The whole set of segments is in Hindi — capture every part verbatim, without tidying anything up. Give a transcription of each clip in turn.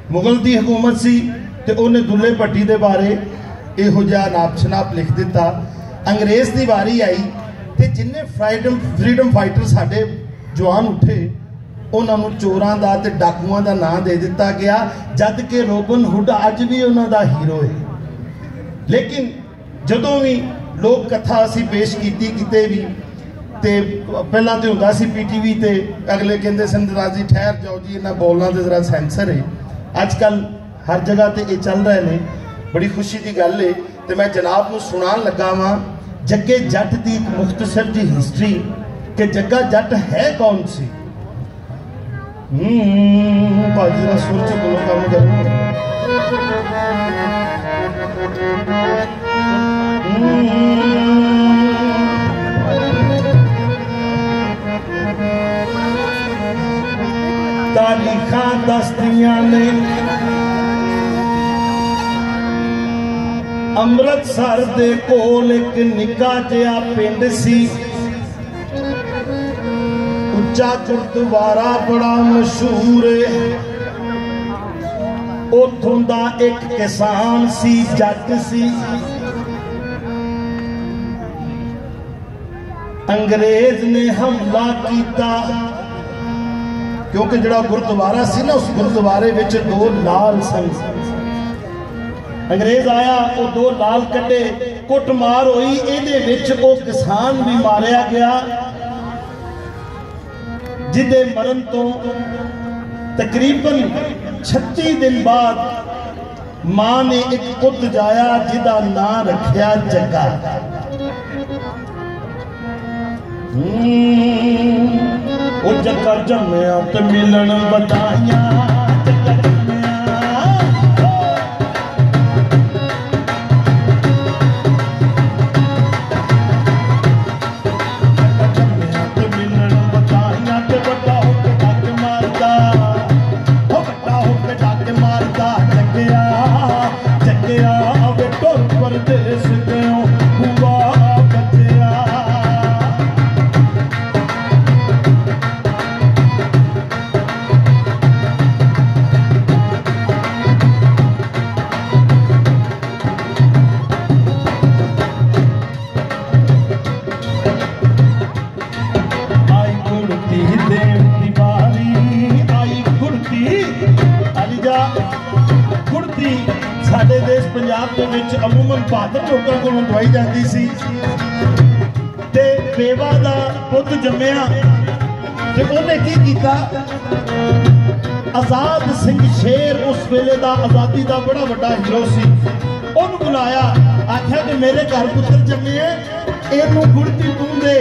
मुगल की हुकूमत सी ते उन्हें दुल्ले भट्टी के बारे इहो जिहा नाप शनाप लिख दिता। अंग्रेज़ की वारी आई तो जिन्हें फ्रीडम फ्रीडम फाइटर साडे जवान उठे उन्होंने चोरां दा ते डाकुआं दा नाम दे दिता गया, जद कि रोबन हुड अज भी उन्हों दा हीरो है। लेकिन जदों भी लोक कथा असी पेश की किते भी ते पहला तो होंदा सी पी टी वी ते अगले कहते सन जरा जी ठहर जाओ जी इन्हां बोलना तो जरा सेंसर है। अजकल हर जगह ते ये चल रहे हैं, बड़ी खुशी की गल है। तो मैं जनाब को सुनान लगा वां जग्गे जट की एक मुख्तसर जी हिस्टरी कि जग्गा जट है कौन सी। भाजी जरा सुर च बोलो, काम करो। तारीखा दस्तियां ने अमृतसर दे कोल एक निक्का जिहा पिंड सी, उच्चा गुरुद्वारा बड़ा मशहूर है। उथों दा एक किसान सी, जट सी। अंग्रेज ने हमला किया क्योंकि जिहड़ा गुरुद्वारा सी ना उस गुरुद्वारे विच दो लाल सन। अंग्रेज आया वो दो लाल कटे, कुटमार हुई, इहदे विच वो किसान भी मारिया गया, जिदे मरण तो तकरीबन छत्ती दिन बाद मां ने एक पुत जाया जिदा नाम रखिया जग्गा। वो जग्गा जम्मिया ते मिलन बधाइयां, अमूमन बहादुर लोगों को दवाई जाती सी। ते बेवा दा पुत जम्मिया ते उन्हें की कीता, आजाद सिंह शेर उस वेले दा आजादी दा बड़ा बड़ा हीरो सी। उन्होंने बुलाया, आख्या कि मेरे घर पुत्र जम्मे है, इनू गुड़ती तू दे।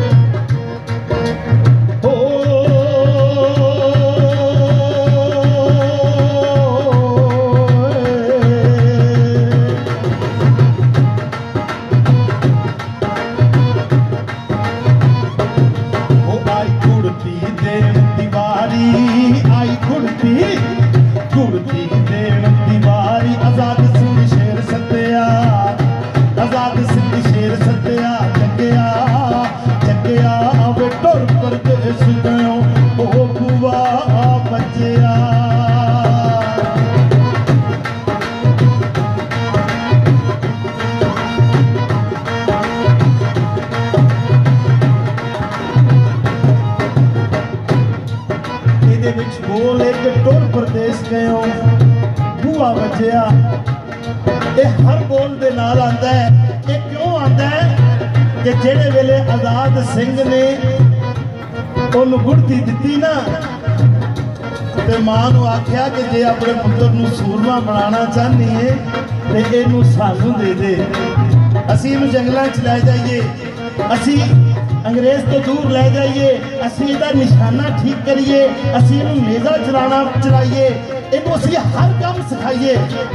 जेड़े वेले आजाद सिंह ने उन्होंने गुड़ती दी ना तो मां नूं आख्या कि जे अपने पुत्र नूं सूरमा बनाना चाहनी है तो इनू सानू दे दे, असी इनू जंगलों च लै जाइए, असी अंग्रेज तो दूर लै जाइए, असी इहदा निशाना ठीक करिए, असी इनू नेज़ा चलाना चलाइए, इनू असी हर काम सिखाइए।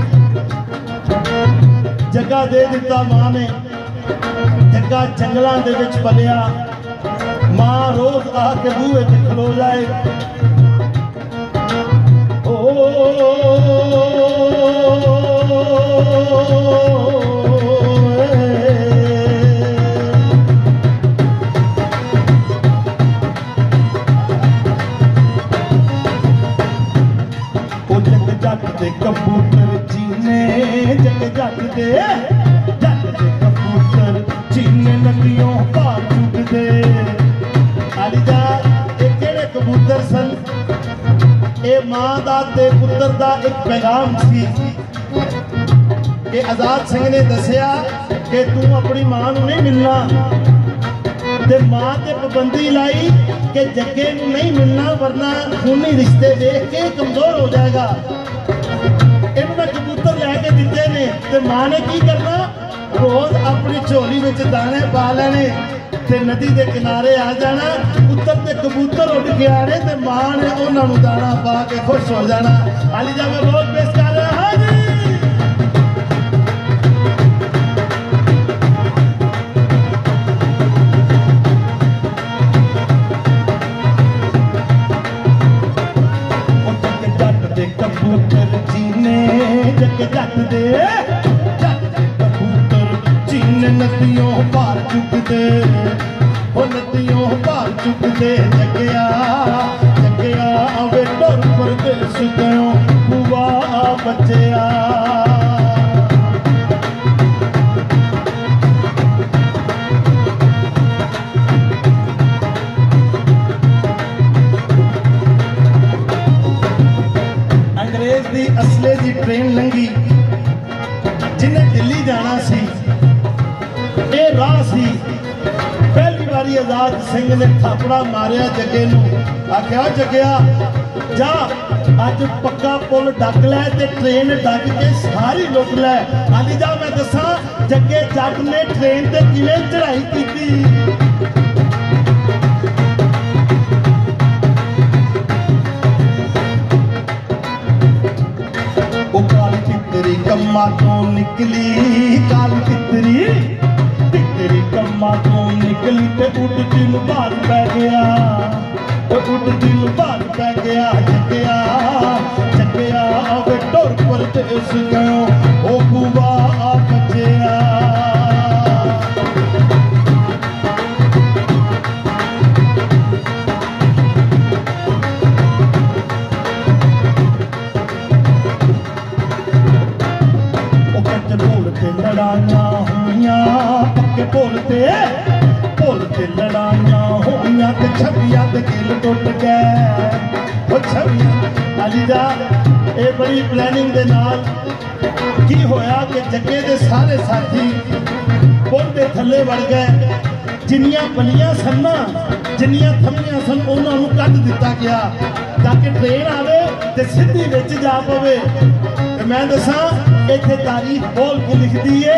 जगह दे दिता मां ने। जग्गा जंगलों के विच पलिया, मां रोज आके बूहे ते खलो जाए। ओ जट दे कबूतर चीने जगे जट दे जट दे कबूतर चीने नदियों पार चुकदे आली जा ये केड़े कबूतर सन ये मां दा ते पुत्र दा एक पैगाम सी कि आजाद सिंह ने दसिया कि तू अपनी मां नूं नहीं मिलना ते मां ते पाबंदी लाई कि जग्गे नूं नहीं मिलना वरना खूनी रिश्ते देख के कमजोर हो जाएगा। इन्होंने मैं कबूतर लैके दिते ने ते मां ने की करना रोज अपनी झोली में दाने पा लेने ते नदी के किनारे आ जाना पुत्र ते कबूतर उड़ के आने ते मां ने उन्होंने दाना पा के खुश हो जाना। आली जा मैं बहुत पेश कर रहा हाँ जी कबूतर चीने जग जट दे जट दे कबूतर चीने नदियों पार चुकदे ओ नदियों पार चुकदे जगया जगया वे टुर परदेस गयो बुआ बचया असले की ट्रेन लंघी जिन्हें दिल्ली जाना सी ये राह सी पहली बारी आजाद सिंह ने थापड़ा मारिया जग्गे नूं आख्या जग्गिया जा अज पक्का पुल डक लै ते ट्रेन डक के सारी लुट लै। आली जा मैं दसा जग्गे जट ने ट्रेन ते किवें चढ़ाई की कम्मा तो निकली काल तितरी तितरी कम्मा तो निकली ते उड़ दिल बाहर पै गया उड़ दिल बाहर पै गया जगया जगया वे टुर परदेस गयो ओ बुआ बचया लड़ाइयां होइयां पक्के बोलते बोलते लड़ाइयां होइयां ते छबिया ते दिल टुट गए ओ छबिया आली जा ये बड़ी प्लानिंग दे नाल की होया कि जग्गे दे सारे साथी पुल दे थल्ले वड़ गए जिन्नियां बलियां सन ना जिन्नियां थमियां सन उन्हां नूं कट दिता गया ताकि ट्रेन आवे ते सीधी विच जा पवे। ते मैं दसां इत्थे तारीख बोल के लिख दी है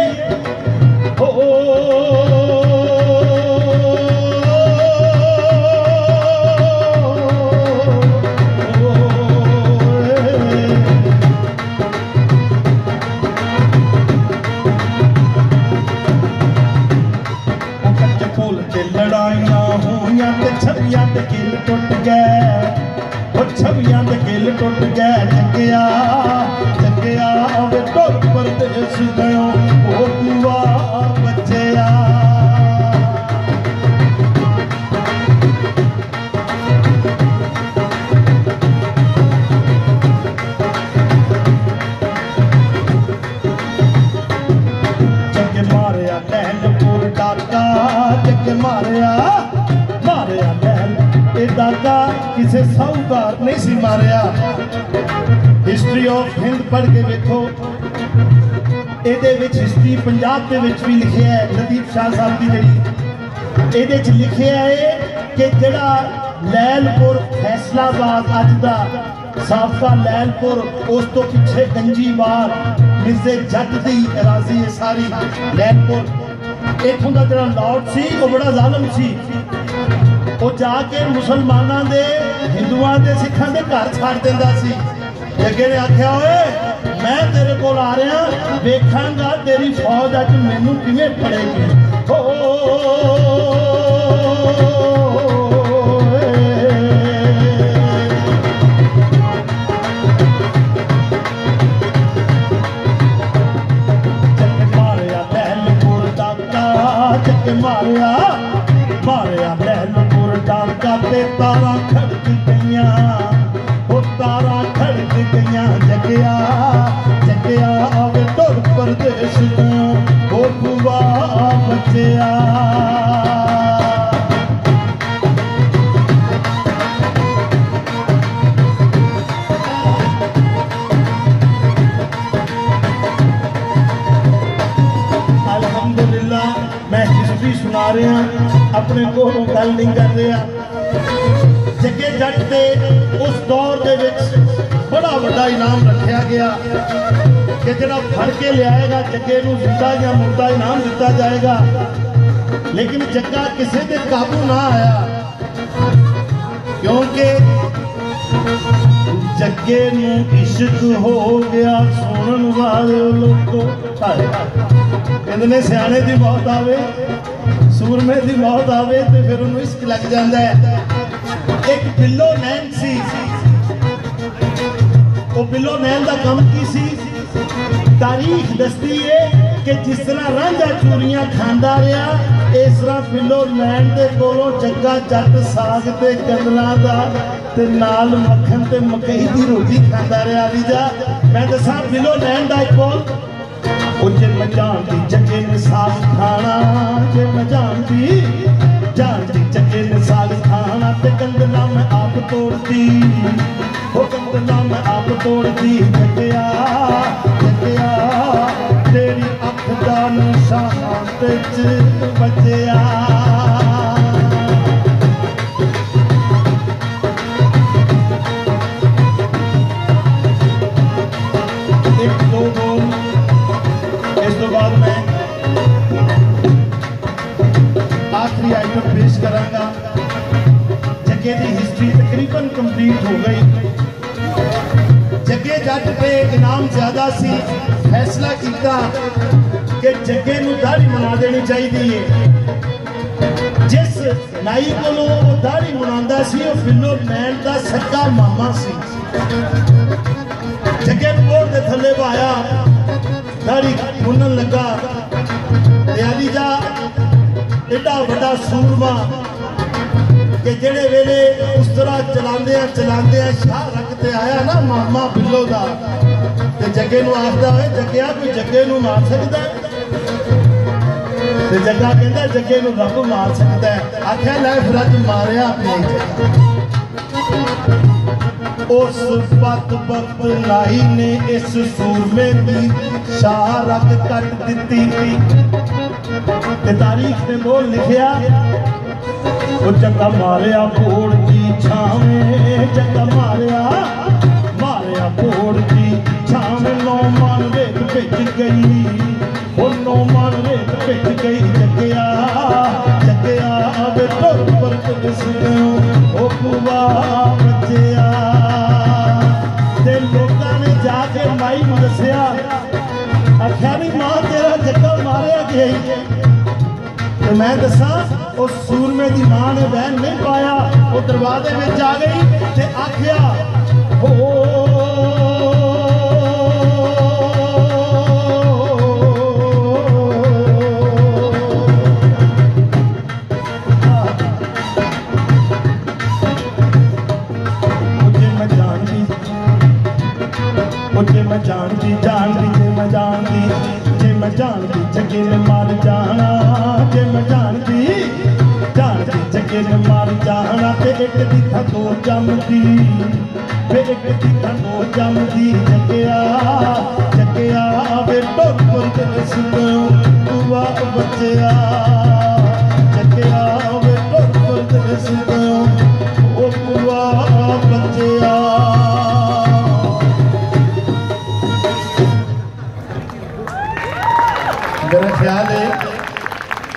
लड़ाइयां होइयां ते छबिया ते किल टुट गए छबिया ते किल टुट गए जगया जगया वे टुर परदेस गयो ओ बुआ बचया जग मारिया लहलपुर डाका जग मारिया मारिया लहल ए डाका किसी साहूकार नहीं सी मारिया। हिस्ट्री ऑफ हिंद पढ़ के देखो ਇਹਦੇ ਵਿੱਚ ਹਿਸਟਰੀ ਪੰਜਾਬ ਦੇ ਵਿੱਚ ਵੀ ਲਿਖਿਆ ਹੈ ਲਦੀਪ ਸ਼ਾਹ ਸਾਹਿਬ ਦੀ ਜਿਹੜੀ ਇਹਦੇ ਵਿੱਚ ਲਿਖਿਆ ਹੈ ਕਿ ਜਿਹੜਾ ਲੈਲਪੁਰ ਫੈਸਲਾਬਾਦ ਅੱਜ ਦਾ ਸਾਬਕਾ ਲੈਲਪੁਰ ਉਸ ਤੋਂ ਪਿੱਛੇ ਗੰਜੀਵਾਲ ਮਿਰਜ਼ੇ ਜੱਟ ਦੀ ਰਾਜ਼ੀ ਹੈ ਸਾਰੀ ਲੈਲਪੁਰ ਇੱਥੋਂ ਦਾ ਜਿਹੜਾ ਲੌਰਡ ਸੀ ਉਹ ਬੜਾ ਜ਼ਾਲਮ ਸੀ ਉਹ ਜਾ ਕੇ ਮੁਸਲਮਾਨਾਂ ਦੇ ਹਿੰਦੂਆਂ ਦੇ ਸਿੱਖਾਂ ਦੇ ਘਰ ਛੱਡ ਦਿੰਦਾ ਸੀ। ਜੱਗੇ ਨੇ ਆਖਿਆ ਓਏ मैं तेरे को आ रहा वेखांगा तेरी फौज अच मैनू किवें पड़ेगी हो जग मारिया लहलपुर डाका जग मारिया मारिया लहलपुर डाका ते तारा खड़क गईयां हो तारा खड़क गईयां जगया परदेश को ओ बुआ बच्चिया। अल्हम्दुलिल्लाह मैं हिस्ट्री सुना रहा, अपने कोलों गल नहीं कर रहा। जग्गे जट के उस दौर के बड़ा बड़ा इनाम रखा गया कि जरा फड़ के लियाएगा जग्गे नूं जिंदा या मुर्दा इनाम दिता जाएगा। लेकिन जग्गा किसी के काबू ना आया, क्योंकि जग्गे नूं इश्क हो गया सुनन वाले लोगों। कहते सियाने की मौत आवे, सूरमे की मौत आवे तो फिर उन्होंने इश्क लग जाता है। एक बिल्लो नैन सी, वो बिल्लो नैन का काम की सी, तारीख दसती है कि जिस तरह रांझा चूरियां खांदा रहा, इस तरह बिल्लो नैन के कोलों जग्गा जट साग ते कंदलां दा ते नाल मक्खन ते मकई की रोटी खांदा रहा। वीजा मैं दसा बिल्लो नैन का एक बोल, जे मैं जानती जग्गे ने साग खाना, जे मैं जानती जानती जग्गे ने साग खाना, ते कंदला मैं आप तोड़ती, वो कंदला मैं आप तोड़ती। जग्गिया जग्गिया तेरी अख दा निशाना ते च बचिया। एक दो बोल इस तो बाद मैं आखिरी आइटम पेश करांगा। जग्गे की हिस्ट्री तकरीबन कंप्लीट हो गई। जग्गे जट पे इनाम ज्यादा सी, फैसला किया कि जग्गे नूं दाढ़ी मुना देनी चाहिए। जिस नाई कोलों वो दाढ़ी मुनांदा सी वो बिल्लो नैन का सक्का मामा सी। जग्गे नूं बोर्ड दे थल्ले पाया, दाढ़ी मुनन लगा। दयाली जा एडा बड़ा सूरमा कि जेड़े वेले उस तरह चलांदे चलांदे शाह रखते आया ना मामा बिल्लो दा, ते जग्गे नूं आखदा होए जग्गिया कोई जग्गे नूं मार सकदा है? ते जग्गा कहंदा जग्गे नूं रब मार सकदा है। आख्या लै फिर अज मारिया अपने जग्गा। उस बद बद लाई ने इस सूरमे की शाह रख कट दी। तारीख ने बोल लिखिया वो जग्गा मारिया भोड़ की छावे, जग्गा मारिया मारिया भोड़ की छावे। नौ मन रेत बिच गई, वो नौ मन रेत बिच गई। जग्गिया जग्गिया वे तुर पर दिस गयो ओ बुआ बच्चिया। ते लोकां ने जाके माई नूं दस्सिया, आख्या भी मां तेरा जग्गा मारिया गया। तो मैं दसा उस सूरमे की मां ने बहन नहीं पाया, वो दरवाजे में आ गई ते आख्या हो मुझे मैं जानती जानती जे मैं जानती जे मैं जानती जग्गे ने मार जाना। जे मैं जानती जानती जग्गे ने मार जाना। ते एक दिखा दो जमदी, वे एक दिखा दो जमदी। जग्गिया जग्गिया वे टोर पर दिस गयो बुआ बच्चिया। जग्गिया वे टोर पर दिस गयो ओ बुआ बच्चिया। मेरा ख्याल है